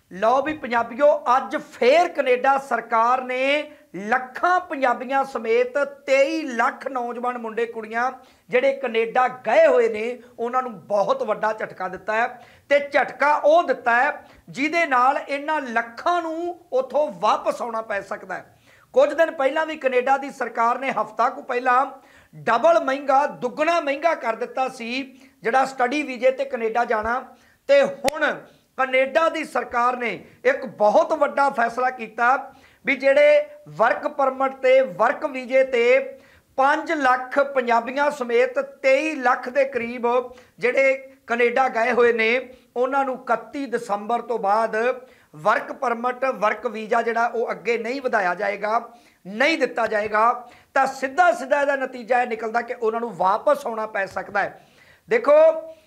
लो भी पंजाबियों, अज फिर कनेडा सरकार ने लखां पंजाबियां समेत 23 लाख नौजवान मुंडे कुड़ियां जिहड़े कनेडा गए हुए ने उन्हां नूं बहुत वड्डा झटका दिता है। ते झटका वो दिता है जिहदे नाल इन्हां लखां नूं उत्थों वापस आउणा पै सकदा है। कुछ दिन पहलां भी कनेडा दी सरकार ने हफ्ता को पहलां डबल महंगा दुगना महंगा कर दिता सी जिहड़ा स्टडी वीजे ते कनेडा जाना। ते हुण कनेडा दी सरकार ने एक बहुत वड्डा फैसला किया भी जेड़े वर्क परमिट ते वर्क वीजे ते 5 लाख पंजाबियां समेत 23 लाख के करीब जेड़े कनेडा गए हुए ने उन्हां नूं 31 दसंबर तो बाद वर्क परमिट वर्क वीजा जिहड़ा वो अगे नहीं वधाया जाएगा, नहीं दिता जाएगा। तो सीधा सीधा इहदा नतीजा निकलदा कि उन्हां नूं वापस आउणा पै सकदा है। देखो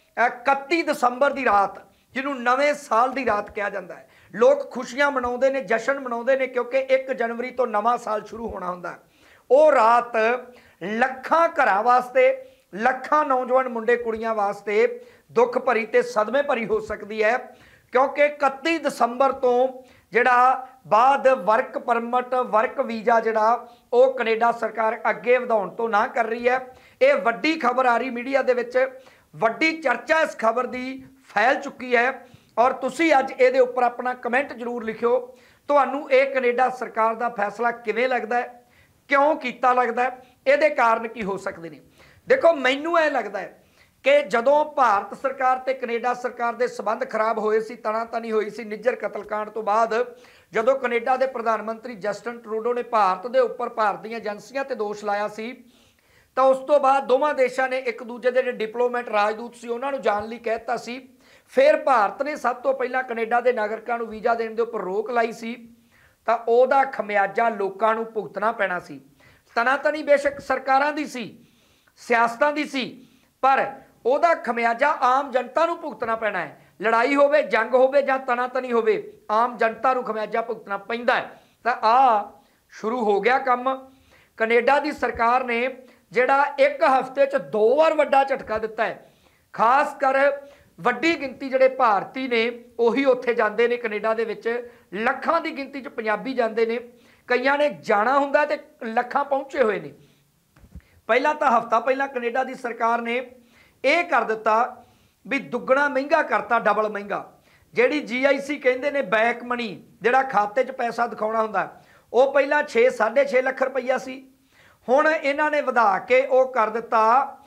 31 दसंबर की रात जिन्हों नवे साल की रात कहा जाता है, लोग खुशियां मनाते हैं, जश्न मनाते हैं क्योंकि 1 जनवरी तो नवा साल शुरू होना होंदा। वो रात लखां घरां वास्ते, लखां नौजवान मुंडे कुड़ियां वास्ते दुख भरी ते सदमे भरी हो सकती है क्योंकि 31 दसंबर तो जिहड़ा बाद वर्क परमिट वर्क वीजा जिहड़ा वो कनेडा सरकार अगे वधाउण तो ना कर रही है। ये वड्डी खबर आ रही मीडिया दे विच, वड्डी चर्चा इस खबर की फैल चुकी है। और तुसी अज ये उपर अपना कमेंट जरूर लिखियो, तुहानू ये कनेडा सरकार का फैसला किवें लगदा है, क्यों कीता लगदा है, ये कारण की हो सकते हैं। देखो मैनू ये लगता है कि जदों भारत सरकार ते कनेडा सरकार के संबंध खराब होए सी, तनातनी हुई सी निज्जर कतलकांड तो बाद, जदों कनेडा के प्रधानमंत्री जस्टिन ट्रूडो ने भारत के उपर भारत दी एजेंसियां ते दोष लाया सी, तो उस तो बाद दोवां देशों ने एक दूजे के डिप्लोमेट राजदूत सी उन्होंने जाण लई कहता सी। फिर भारत ने सब तो पहला कनेडा के नागरिकों को वीजा देने के उपर रोक लाई सी, तो उहदा खमियाजा लोगों को भुगतना पैना सी। तनातनी बेशक सरकारां दी सी, सियासतां दी सी, पर उहदा खमियाजा आम जनता को भुगतना पैना है। लड़ाई होवे, जंग होवे जां तनातनी होवे, आम जनता को खमियाजा भुगतना पैंदा है। तो आ शुरू हो गया काम। कनेडा की सरकार ने जिहड़ा एक हफ्ते च 2 बार वड्डा झटका दिता है। खास कर वड्डी गिनती जिहड़े भारती ने उही उत्थे जांदे ने कनेडा दे विच, लखां की गिनती च पंजाबी जांदे ने, कईयां ने जाना हुंदा ते लखां पहुंचे हुए ने। पहला तो हफ्ता पहला कनेडा की सरकार ने यह कर दिता भी दुगना महंगा करता, डबल महंगा। जिहड़ी GIC कहंदे ने बैक मनी जिहड़ा खाते च पैसा दिखाउणा हुंदा, वो पहला 6-6.5 लाख रुपया सी, हुण इन्हां ने वधा के वो कर दिता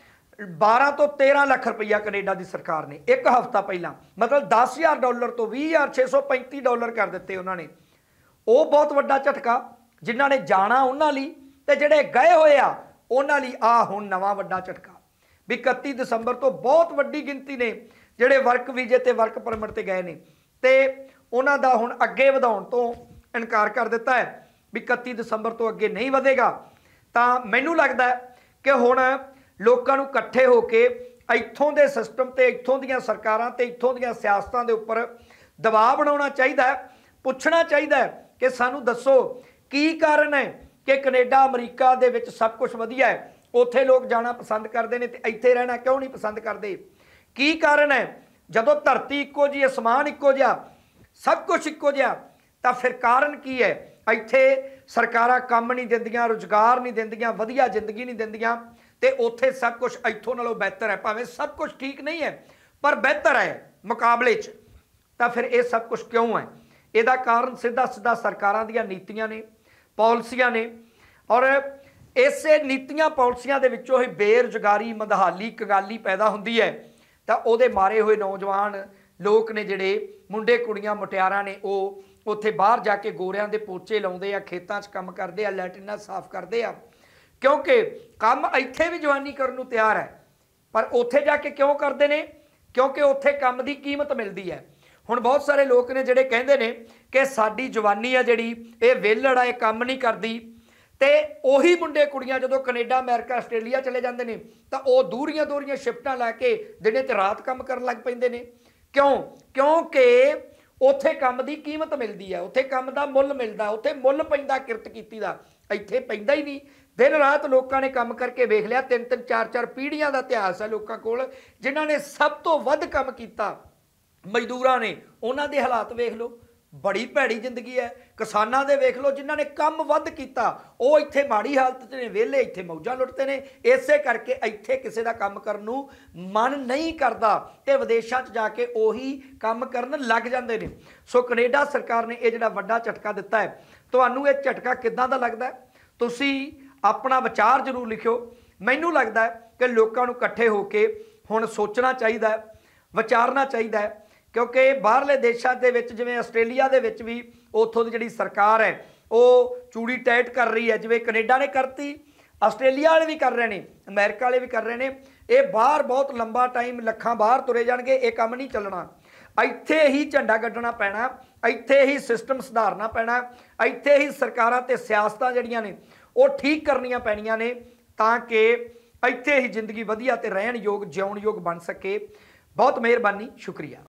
12 तो 13 लाख रुपया कनेडा की सरकार ने एक हफ्ता पहला, मतलब $10,000 तो $20,635 कर दिते उन्होंने। वो बहुत वड्डा झटका जिन्हों ने जाना उन्होंने लई ते जिहड़े गए हुए आ उन्होंने लई आ हुण नवा वड्डा झटका भी 31 दसंबर तो बहुत वड्डी गिनती ने जिहड़े वर्क वीजे ते वर्क परमिट ते गए ने ते उन्हां दा हुण अगे वधाउण तो इनकार कर दिता है भी 31 दसंबर तो अगे नहीं वधेगा। तो मैनूं लगदा है कि हुण लोगों को इकट्ठे होके इत्थों के सिस्टम ते इत्थों दीयां सरकारां ते इत्थों दीयां सियासतां दे उपर दबाव बनाउणा चाहिदा है, पुछना चाहिदा है कि सानू दसो की कारण है कि कनेडा अमरीका दे विच सब कुछ वधिया है, उत्थे लोग जाना पसंद करते हैं तो इत्थे रहना क्यों नहीं पसंद करते, की कारण है। जदों धरती इक्को जी, आसमान इक्को जिहा, सब कुछ इक्को जिहा, तो फिर कारण की है। इत्थे सरकारां काम नहीं दिंदियां, रोजगार नहीं दिंदियां, वधिया जिंदगी नहीं दिंदियां, ते उत्थे सब कुछ इत्थों नालों बेहतर है। भावें सब कुछ ठीक नहीं है पर बेहतर है मुकाबले च। तो फिर ये सब कुछ क्यों है? इसदा कारण सीधा सीधा सरकारां दीयां नीतियां ने, पॉलिसियां ने, और इसे नीतियां पॉलिसियां दे विचों ही बेरोजगारी, मंदहाली, कंगाली पैदा हुंदी है। तो उहदे मारे हुए नौजवान लोग ने जिहड़े मुंडे कुड़ियां मुटियारां ने वो उत्थे बाहर जाके गोरियां दे पोचे लाउंदे आ, खेतां 'च काम करदे आ, लैटरिनां साफ करदे आ, क्योंकि काम इत्थे भी जवानी करन नूं तैयार है पर उत्थे जाके क्यों करते हैं? क्योंकि उत्थे काम की कीमत मिलती है। हुण बहुत सारे लोग ने जिहड़े कहंदे ने कि साडी जवानी है जिहड़ी ये वेलड़ है, काम नहीं करती, तो उही मुंडे कुड़ियां जदों कनेडा, अमेरिका, आस्ट्रेलिया चले जाते हैं तो वह दूरियां दूरियां शिफ्टां लैके दिने ते रात काम करन लग पैंदे ने। क्यों? क्योंकि उत्थे काम की कीमत मिलती है, उत्थे काम का मुल मिलता, उत्थे मुल पैंदा किरत कीती दा, इत्थे पैंदा ही नहीं। दिन रात लोगों ने काम करके वेख लिया, 3-3 4-4 पीढ़ियां का इतिहास है लोगों कोल, जिन्हां ने सब तो वध काम कीता मजदूरां ने, उन्हां दे हालात वेख लो, बड़ी भैड़ी जिंदगी है। किसानां दे वेख लो जिन्हां ने काम वध कीता वो इत्थे माड़ी हालत च ने, वेले इत्थे मौजां लुटते ने। इसे करके इत्थे किसी दा काम करन नूं मन नहीं करदा ते विदेशां च जाके ओही काम करन लग जांदे ने। सो कनेडा सरकार ने ये जिहड़ा वड्डा झटका दिता है, तुहानूं ये झटका किदां दा लगदा है? तुसीं अपना विचार जरूर लिखियो। मैनूं लगदा है कि लोकां नूं इकट्ठे होके हुण सोचना चाहिए, विचारना चाहिए, क्योंकि बाहरले देशों के जिवें आस्ट्रेलिया के भी उतों की जिहड़ी सरकार है वो चूड़ी टाइट कर रही है, जिवें कनेडा ने करती, आस्ट्रेलिया वाले भी कर रहे हैं, अमेरिका वाले भी कर रहे हैं। ये बाहर बहुत लंबा टाइम लखां बाहर तुरे जाणगे, ये काम नहीं चलना। ਇੱਥੇ ही झंडा कड्ढना पैना, ਇੱਥੇ ही सिस्टम सुधारना पैना, ਇੱਥੇ ही सरकारां ते सियासतां जिहड़ियां ने वो ठीक करनियां पैणीਆਂ ने तां कि ਇੱਥੇ ही जिंदगी वधिया ते रहण योग जिउण योग बन सके। बहुत मेहरबानी, शुक्रिया।